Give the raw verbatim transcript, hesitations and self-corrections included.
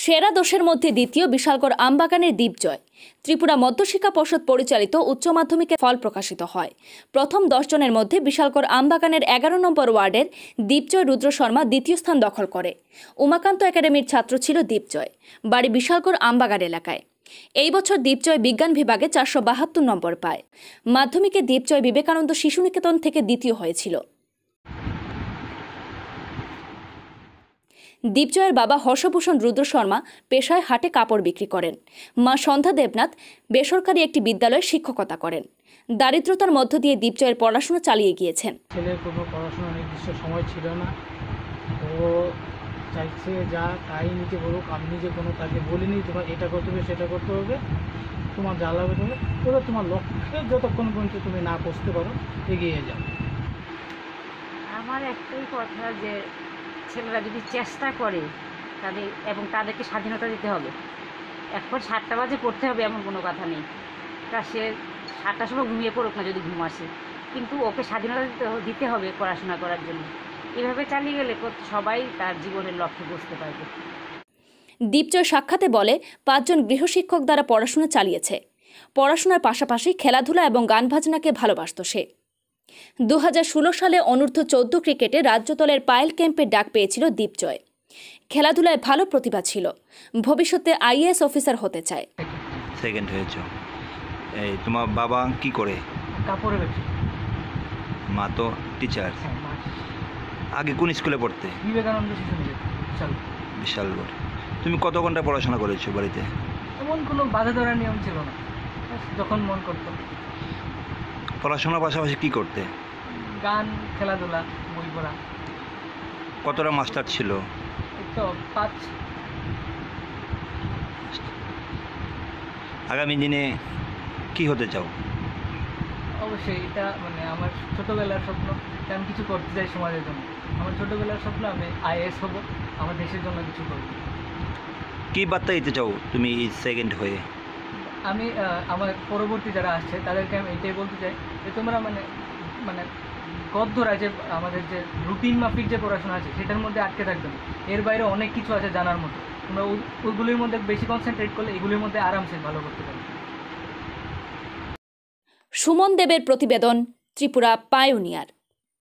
সেরা দশের মধ্যে দ্বিতীয় বিশালগড় আমবাগানের দ্বীপজয়। ত্রিপুরা মধ্যশিক্ষা পর্ষদ পরিচালিত উচ্চ মাধ্যমিকে ফল প্রকাশিত হয়। প্রথম দশ জনের মধ্যে বিশালগড় আমবাগানের এগারো নম্বর ওয়ার্ডের দ্বীপজয় রুদ্র শর্মা দ্বিতীয় স্থান দখল করে। উমাকান্ত একাডেমির ছাত্র ছিল দ্বীপজয়, বাড়ি বিশালগড় আমবাগান এলাকায়। এই বছর দ্বীপজয় বিজ্ঞান বিভাগে চারশো বাহাত্তর নম্বর পায়। মাধ্যমিকে দ্বীপজয় বিবেকানন্দ শিশু নিকেতন থেকে দ্বিতীয় হয়েছিল। দ্বীপজয়ের বাবা হর্ষভূষণ রুদ্র শর্মা পেশায় হাটে কাপড় বিক্রি করেন। মা সন্ধ্যা দেবনাথ বেসরকারি একটি বিদ্যালয়ে শিক্ষকতা করেন। দারিদ্রতার মধ্য দিয়ে দ্বীপজয়ের পড়াশোনা চালিয়ে গিয়েছেন। ছেলের কোনো পড়াশোনার নির্দিষ্ট সময় ছিল না, ও চাইছে যা তাই নিজে বলুক, আমি নিজে কোনো তাকে বলিনি তোমার এটা করতে হবে সেটা করতে হবে, তোমার যা লাগবে তুমি তবে তোমার লক্ষ্যে যতক্ষণ পর্যন্ত তুমি না পৌঁছতে পারো এগিয়ে যাও। আমার একটাই কথা যে ছেলেরা যদি চেষ্টা করে তাদের এবং তাদেরকে স্বাধীনতা দিতে হবে। এখন সাতটা বাজে পড়তে হবে এমন কোনো কথা নেই, তা সে সাতটার সময় ঘুমিয়ে পড়ুক না যদি ঘুম আসে, কিন্তু ওকে স্বাধীনতা দিতে দিতে হবে পড়াশোনা করার জন্য। এভাবে চালিয়ে গেলে সবাই তার জীবনের লক্ষ্যে পৌঁছতে পারবে। দ্বীপজয় সাক্ষাতে বলে, পাঁচজন গৃহশিক্ষক দ্বারা পড়াশোনা চালিয়েছে। পড়াশোনার পাশাপাশি খেলাধুলা এবং গান বাজনাকে ভালোবাসত সে। দু হাজার ষোলো সালে অনূর্ধ্ব চোদ্দ ক্রিকেটে রাজ্যদলের পায়েল ক্যাম্পের ডাক পেয়েছিল দ্বীপজয়। খেলাধুলায় ভালো প্রতিভা ছিল, ভবিষ্যতে আইএএস অফিসার হতে চায়। সেকেন্ড হয়েছ। এই তোমার বাবা কি করে? কাপড়ে ব্যবসা। মা তো টিচার। আগে কোন স্কুলে পড়তে? বিবেকানন্দ শিশু নিকেতন বিশালগড়। তুমি কত ঘন্টা পড়াশোনা করেছো বাড়িতে? এমন কোনো বাধা ধরার নিয়ম ছিল না, যখন মন করতো। পড়াশোনার পাশাপাশি কি করতে? গান, খেলাধুলা, বই পড়া। কতটা মাস্টার ছিল? তো পাঁচ। আগামী দিনে কি হতে চাও? অবশ্যই এটা মানে আমার ছোটোবেলার স্বপ্ন, আমি কিছু করতে চাই সমাজের জন্য। আমার ছোটোবেলার স্বপ্ন আমি আইএএস হব, আমার দেশের জন্য কিছু করব। কি বার্তা দিতে চাও তুমি এই সেকেন্ড হয়ে? আমি আমার পরবর্তী যারা আসছে তাদেরকে আমি এটাই বলতে চাই যে তোমরা মানে মানে গদ ধরা যে আমাদের যে রুটিন মাফিক যে পড়াশোনা আছে সেটার মধ্যে আটকে থাকবে না। এর বাইরে অনেক কিছু আছে জানার মতো, তোমরা ওইগুলির মধ্যে বেশি কনসেন্ট্রেট করলে এগুলির মধ্যে আরামসে ভালো করতে পারবে। সুমন দেবের প্রতিবেদন, ত্রিপুরা পায়োনিয়ার।